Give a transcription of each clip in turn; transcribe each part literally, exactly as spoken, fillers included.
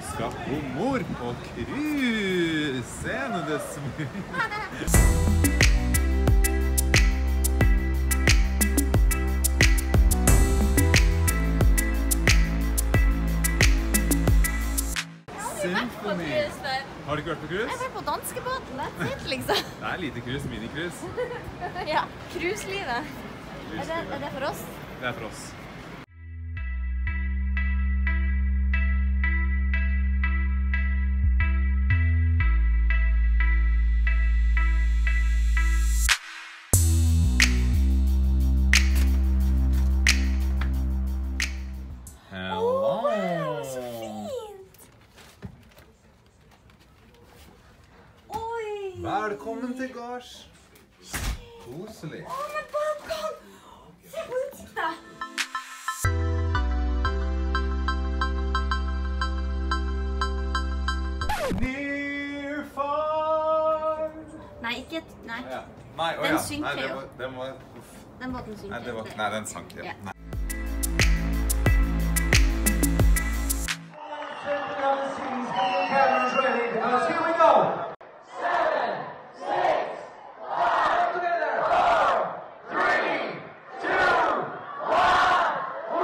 skal mor på cruise. En av det Symphony. Har du ikke vært på cruise? Jeg har vært på danskebåten, that's it, liksom. Det er lite cruise, mini-cruise. Ja, cruiselivet. Er det, er det for oss? Det er for oss. Velkommen til gards. Koselig. Å, men balkong! Se på utsikta! Near far. Nei, ikke... Nei. Ja. Nei, å Den ja. synker Nei, det jo. var, den var... Uff. Den båten synker. Nei, det var... Nei, den sank jo. Ja. Nei. Here we go. Seven, six, five, together. Four, three, two, one.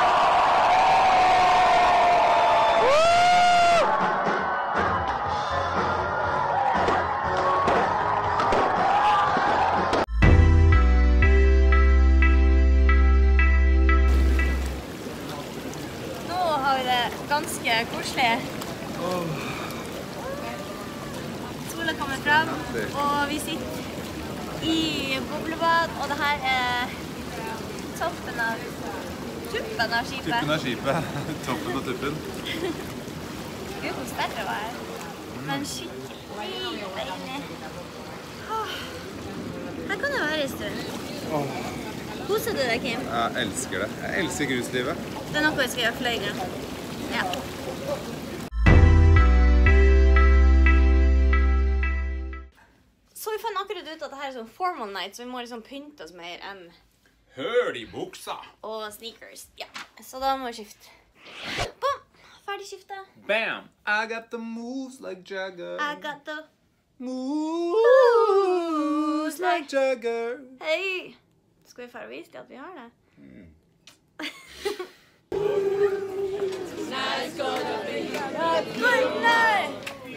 Nå har vi det ganske koselig. Sola kommer fram, og vi sitter i boblebad, og det her er toppen av tuppen av skipet. Tuppen av skipet. Toppen av tuppen. Gud, hvor sterk det var her. Men skikkelig deilig. Åh, her kan det være en stund. Koser du deg, Kim? Jeg elsker det. Jeg elsker cruiselivet. Det er noe vi skal gjøre flere ganger. Ja. Så vi fant akkurat ut at dette er sånn formal night, så vi må liksom pynte oss mer enn Hør i buksa. og sneakers. Ja, så da må vi skifte. Boom! Ferdig skiftet. Bam! I got the moves like Jagger. I got the Moves like Jagger. Hei! Skal vi fære vise til at vi har det? Good night!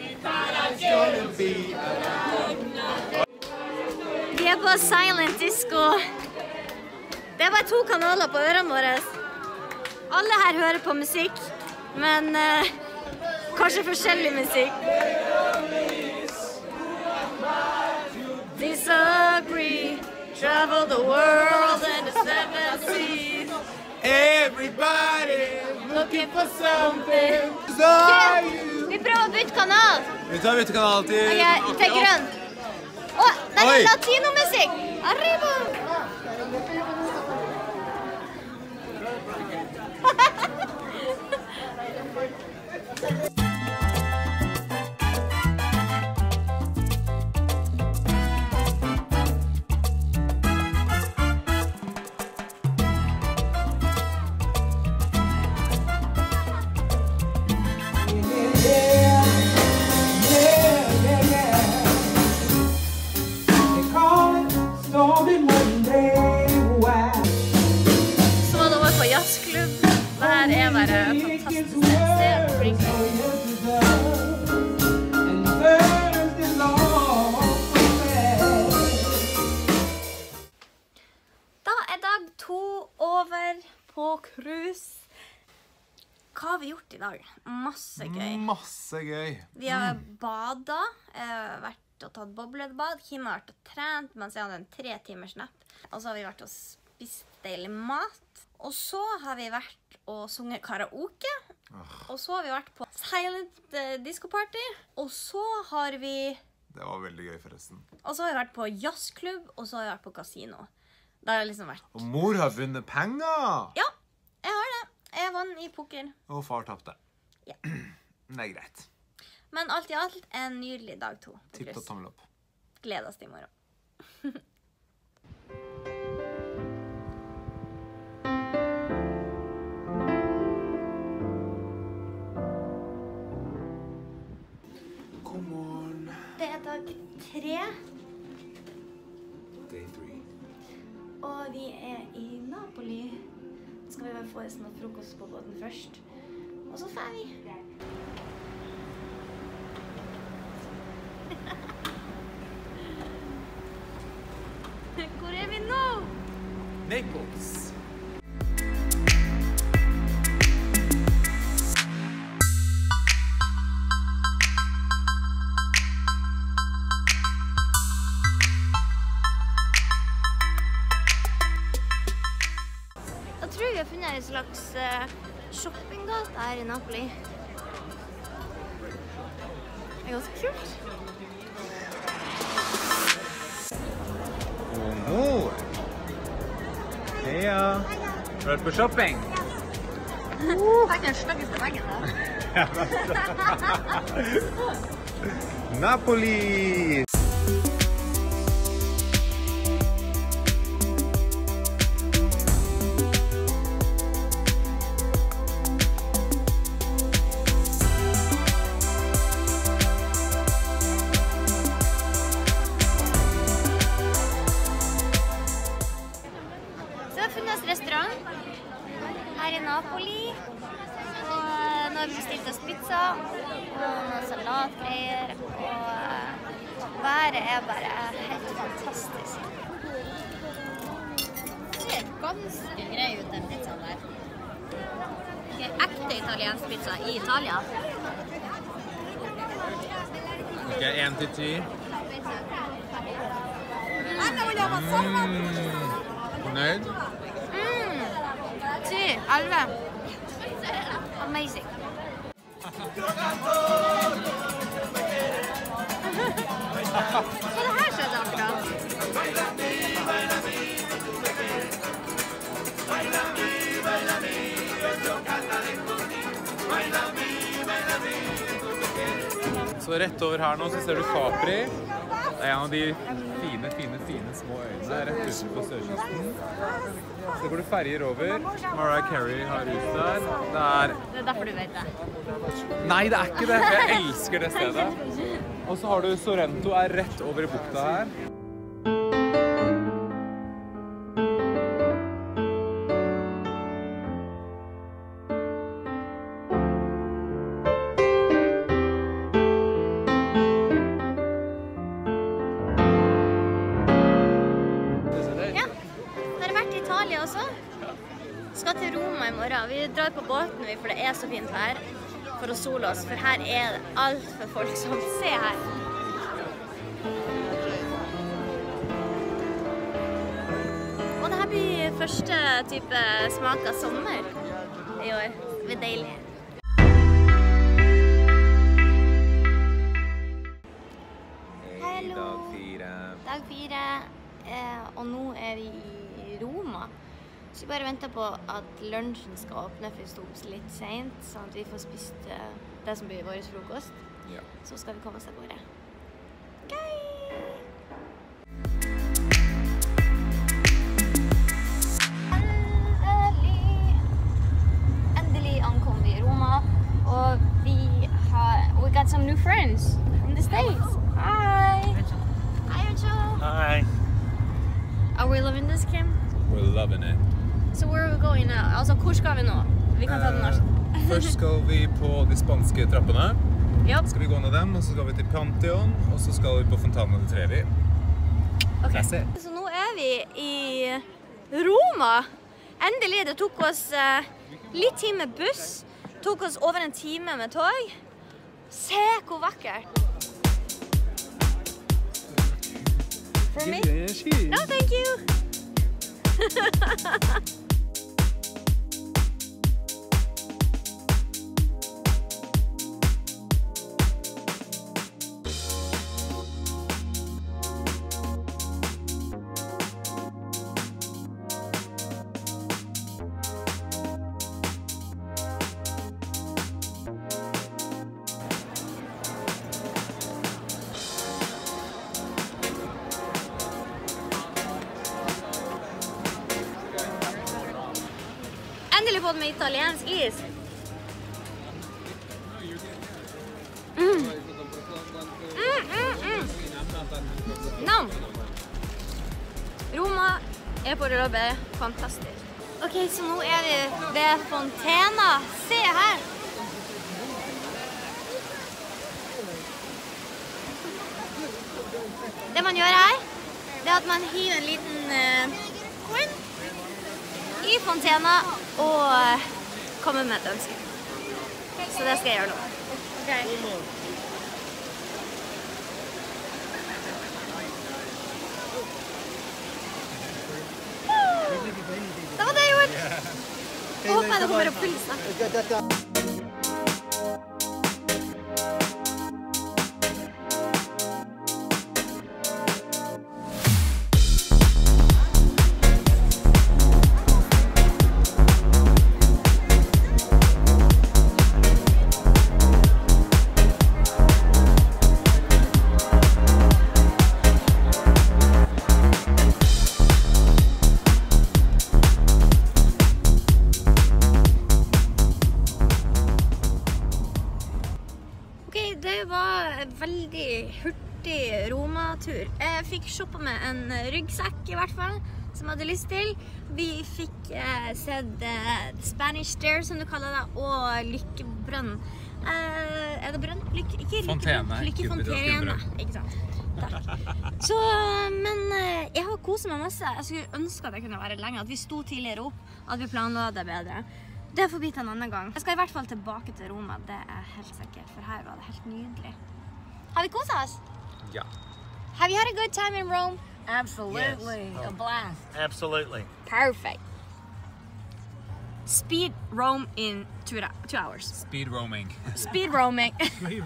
Vi er på Silent Disco. Det er bare to kanaler på ørene våre. Alle her hører på musikk, men eh, kanskje forskjellig musikk. Disagree, travel the world and the seven seas. Everybody Looking for something. are you. Vi prøver å bytte kanal. Vi tar byttekanal til... Ok, til grønn. Å, det Oi. er latinomusikk. Arriba. Så var det over på jazzklubb. Det her er bare fantastisk. Se på blinken. Da er dag to over på cruise. Hva har vi gjort i dag? Masse gøy. Masse gøy. Vi har badet, eh, vært og tatt boblebad. Kim har vært og trent, mens jeg hadde en tre timers napp. Og så har vi vært og spist deilig mat. Og så har vi vært og sunget karaoke. Og så har vi vært på Silent eh, Disco Party. Og så har vi... Det var veldig gøy forresten. Og så har vi vært på jazzklubb, og så har vi vært på kasino. Da har jeg liksom vært... Og mor har vunnet penger! Ja, jeg har det. Jeg vant i poker. Og far tappte. Ja. Det er greit. Men alt i alt en nydelig dag to. på Tipp og cruise. tommel opp. Gled oss til i morgen. dag tre. Day three. Og vi er i Napoli. Nå skal vi bare få oss noe frokost på båten først. Og så fer vi. Hvor er vi nå? Naples. Jeg tror vi har funnet en slags uh, shoppinggate her i Napoli. Det er ganske kult. Mor! Heia! Har du vært på shopping? Det er ikke den styggeste veggen da. Napoli! Restaurant her i Napoli, og nå har vi bestilt oss pizza og noen salatgreier, og været er bare helt fantastisk. Det ser ganske grei ut, den pizzaen der. Det er ekte italiensk pizza i Italia. Ok, en til ti. Mm. Fornøyd? ti, elleve. Amazing. Hva det her skjedde akkurat? Så rett over her nå så ser du Capri. Det er en av de fine, fine, fine små øyene rett ute på sørkysten. Så går du ferger over. Mariah Carey har hus der. Det er... Det er derfor du vet det. Nei, det er ikke det. For jeg elsker det stedet. Og så har du Sorrento er rett over i bukta her. Også. Skal til Roma i morgen. Vi drar på båten for det er så fint vær for å sole oss, for her er det alt for folk som ser her. Og dette blir første type smak av sommer i år. Det blir deilig. Hei, dag fire. Dag fire, eh, og nå er vi i Roma. Så vi bare venter på at lunsjen skal åpne, for vi sto opp litt sent, sånn at vi får spist uh, det som blir vår frokost. Ja. Så skal vi komme oss av gårde. Endelig, endelig ankom vi i Roma, og vi har, we got some new friends from the States. Hi! Hi, Rachel! Hi! Are we loving this, Kim? We're loving it. So where are we going now? Altså, hvor skal vi nå? Vi kan ta den norsk. Uh, først skal vi på de spanske trappene. Yep. Skal vi gå ned dem, og så skal vi til Pantheon, og så skal vi på Fontana di Trevi. Ok, That's it. så nå er vi i Roma. Endelig, det tok oss uh, litt tid med buss. Tok oss over en time med tog. Se hvor vakkert. For me? No, thank you. Endelig fått med italiensk is. Mm. Mm, mm, mm. Bang! Roma er foreløpig fantastisk. Ok, så nå er vi ved Fontena. Se her! Det man gjør her, det er at man hiver en liten uh, coin i Fontena og uh, kommer med et ønske. Så det skal jeg gjøre nå. Okay. Det var det jeg gjorde. Jeg håper det kommer opp pulsen. Det var en veldig hurtig Roma-tur. Jeg fikk shoppe med en ryggsekk i hvert fall, som jeg hadde lyst til. Vi fikk eh, sett eh, Spanish Stairs, som du kaller det, og Lykkebrønn. Eh, er det brønn? Lykke, ikke Fontene. Lykkefontene. Ikke sant? Takk. Så, men eh, jeg har koset meg masse. Jeg skulle ønske at jeg kunne være lenger, at vi sto tidligere opp, at vi planla det bedre. Det får vi ta en annen gang. Jeg skal i hvert fall tilbake til Roma, det er helt sikkert, for her var det helt nydelig. Har vi koset oss? Ja. Have you had a good time in Rome? Absolutely. Yes. A blast. Absolutely. Perfect. Speed Rome in two, two hours. Speed roaming. Speed roaming.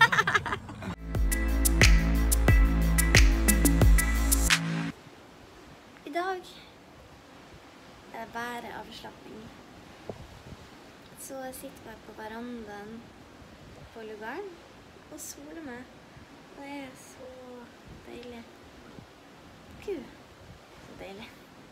I dag er det bare avslapping. Så jeg sitter meg på verandaen på Lugaren og soler meg. Det er så deilig. Gud, så deilig.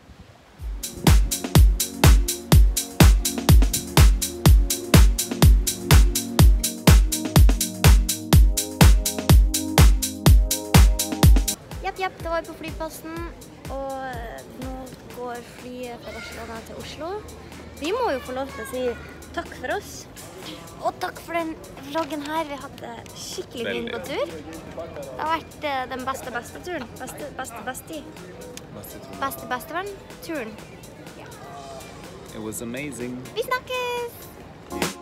Japp, japp, da var vi på flyplassen, og nå går flyet fra Barcelona til Oslo. Vi må jo få lov til å si takk for oss, og takk for den vloggen her. Vi hadde skikkelig fin på tur. Det har vært uh, den beste, beste turen. Beste, beste, beste. Beste, beste venn turen. Ja. It was amazing. Vi snakkes!